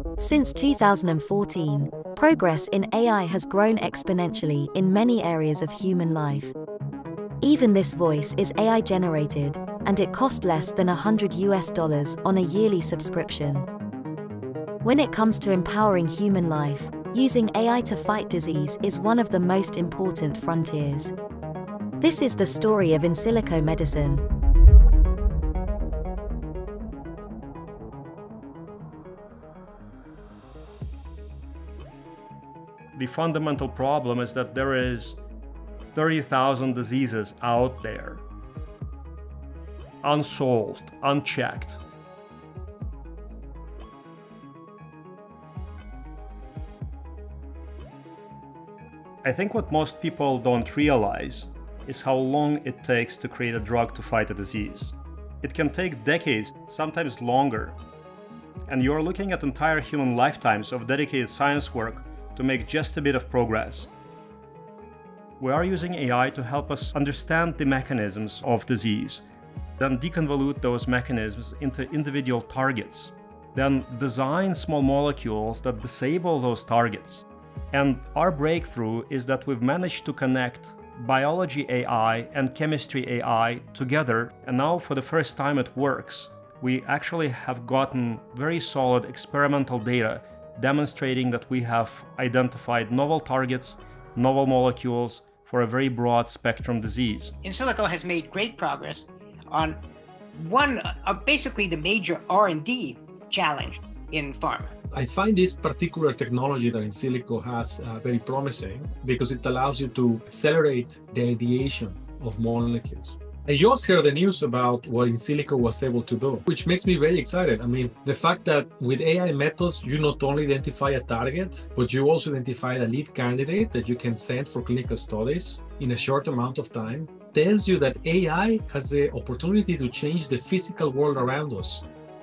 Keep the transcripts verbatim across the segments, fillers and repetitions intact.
Since two thousand fourteen, progress in A I has grown exponentially in many areas of human life. Even this voice is A I-generated, and it costs less than one hundred U S dollars on a yearly subscription. When it comes to empowering human life, using A I to fight disease is one of the most important frontiers. This is the story of Insilico Medicine. The fundamental problem is that there is thirty thousand diseases out there, unsolved, unchecked. I think what most people don't realize is how long it takes to create a drug to fight a disease. It can take decades, sometimes longer. And you're looking at entire human lifetimes of dedicated science work to make just a bit of progress. We are using A I to help us understand the mechanisms of disease, then deconvolute those mechanisms into individual targets, then design small molecules that disable those targets. And our breakthrough is that we've managed to connect biology A I and chemistry A I together, and now for the first time it works. We actually have gotten very solid experimental data demonstrating that we have identified novel targets, novel molecules for a very broad spectrum disease. Insilico has made great progress on one of basically the major R and D challenge in pharma. I find this particular technology that Insilico has uh, very promising because it allows you to accelerate the ideation of molecules. I just heard the news about what Insilico was able to do, which makes me very excited. I mean, the fact that with A I methods, you not only identify a target, but you also identify a lead candidate that you can send for clinical studies in a short amount of time, tells you that A I has the opportunity to change the physical world around us.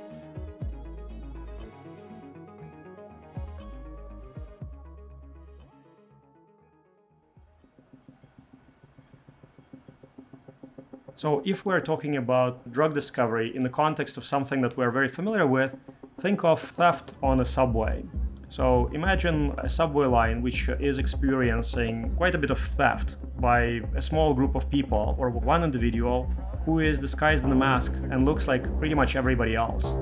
So if we're talking about drug discovery in the context of something that we're very familiar with, think of theft on a subway. So imagine a subway line which is experiencing quite a bit of theft by a small group of people or one individual who is disguised in a mask and looks like pretty much everybody else.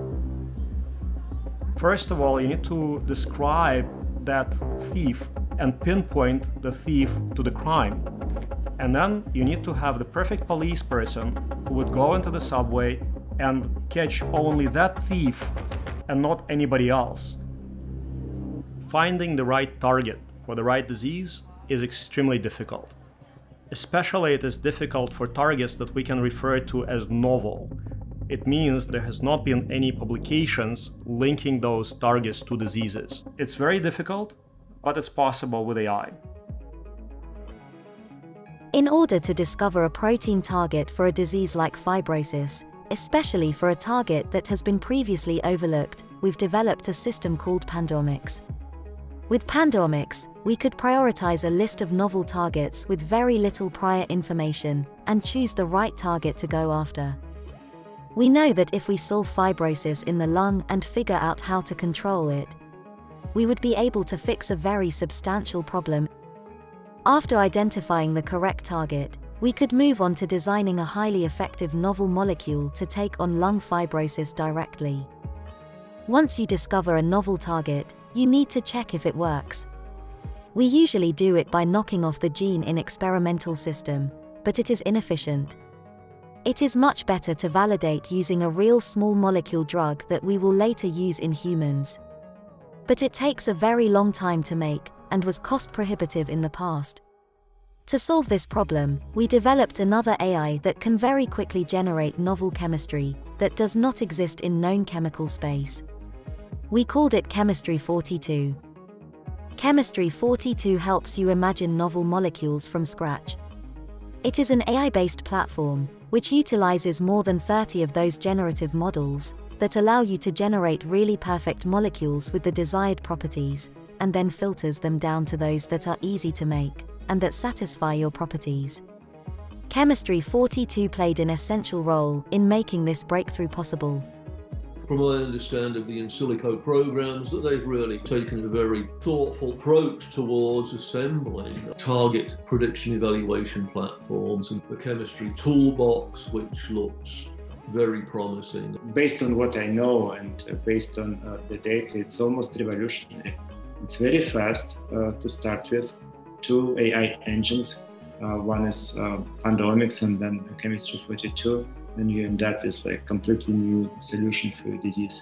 First of all, you need to describe that thief and pinpoint the thief to the crime. And then you need to have the perfect police person who would go into the subway and catch only that thief and not anybody else. Finding the right target for the right disease is extremely difficult. Especially it is difficult for targets that we can refer to as novel. It means there has not been any publications linking those targets to diseases. It's very difficult, but it's possible with A I. In order to discover a protein target for a disease like fibrosis, especially for a target that has been previously overlooked, we've developed a system called PANDAOMICS. With PANDAOMICS, we could prioritize a list of novel targets with very little prior information and choose the right target to go after. We know that if we solve fibrosis in the lung and figure out how to control it, we would be able to fix a very substantial problem. After identifying the correct target, we could move on to designing a highly effective novel molecule to take on lung fibrosis directly. Once you discover a novel target, you need to check if it works. We usually do it by knocking off the gene in experimental system, but it is inefficient. It is much better to validate using a real small molecule drug that we will later use in humans. But it takes a very long time to make, and was cost prohibitive in the past. To solve this problem, we developed another A I that can very quickly generate novel chemistry that does not exist in known chemical space. We called it Chemistry forty-two. Chemistry forty-two helps you imagine novel molecules from scratch. It is an A I-based platform, which utilizes more than thirty of those generative models that allow you to generate really perfect molecules with the desired properties, and then filters them down to those that are easy to make, and that satisfy your properties. Chemistry forty-two played an essential role in making this breakthrough possible. From my understanding of the Insilico programs, that they've really taken a very thoughtful approach towards assembling target prediction evaluation platforms and the chemistry toolbox, which looks very promising. Based on what I know and based on uh, the data, it's almost revolutionary. It's very fast uh, to start with. Two A I engines. Uh, one is uh, PANDAOMICS and then chemistry forty-two. And you end up with like completely new solution for your disease.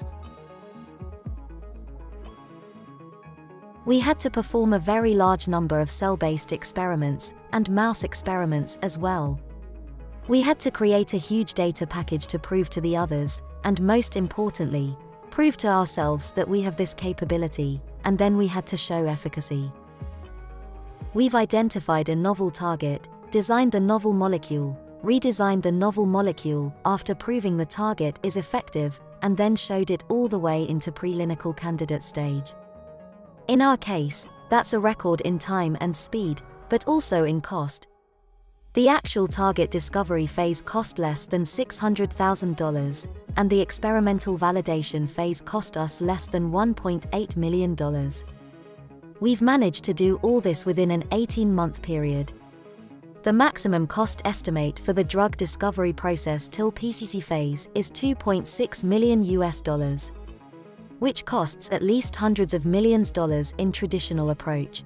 We had to perform a very large number of cell-based experiments and mouse experiments as well. We had to create a huge data package to prove to the others, and most importantly, prove to ourselves that we have this capability, and then we had to show efficacy. We've identified a novel target, designed the novel molecule, redesigned the novel molecule after proving the target is effective, and then showed it all the way into preclinical candidate stage. In our case, that's a record in time and speed, but also in cost. The actual target discovery phase cost less than six hundred thousand dollars, and the experimental validation phase cost us less than one point eight million dollars. We've managed to do all this within an eighteen-month period. The maximum cost estimate for the drug discovery process till P C C phase is two point six million U S dollars, which costs at least hundreds of millions dollars in traditional approach.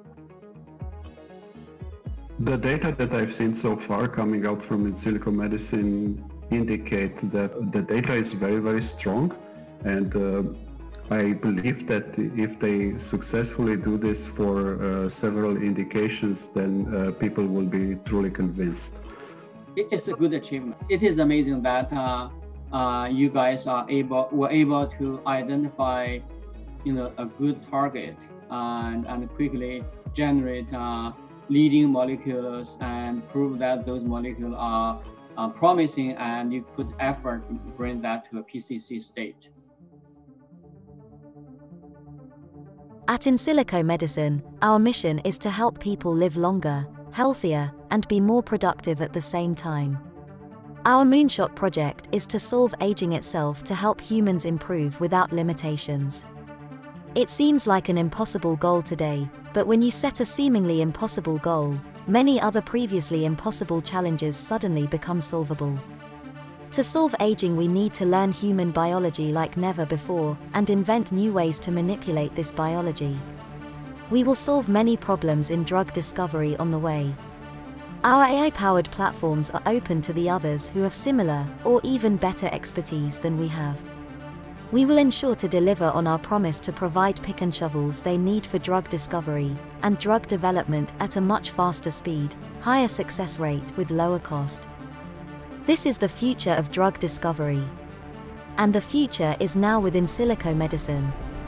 The data that I've seen so far coming out from Insilico Medicine indicate that the data is very, very strong, and uh, I believe that if they successfully do this for uh, several indications, then uh, people will be truly convinced. It's a good achievement. It is amazing that uh, uh, you guys are able were able to identify, you know, a good target and and quickly generate uh, leading molecules and prove that those molecules are uh, promising, and you put effort to bring that to a P C C stage. At Insilico Medicine, our mission is to help people live longer, healthier, and be more productive at the same time. Our Moonshot project is to solve aging itself to help humans improve without limitations. It seems like an impossible goal today, but when you set a seemingly impossible goal, many other previously impossible challenges suddenly become solvable. To solve aging, we need to learn human biology like never before and invent new ways to manipulate this biology. We will solve many problems in drug discovery on the way. Our A I-powered platforms are open to the others who have similar or even better expertise than we have. We will ensure to deliver on our promise to provide pick and shovels they need for drug discovery and drug development at a much faster speed, higher success rate with lower cost. This is the future of drug discovery. And the future is now with Insilico Medicine.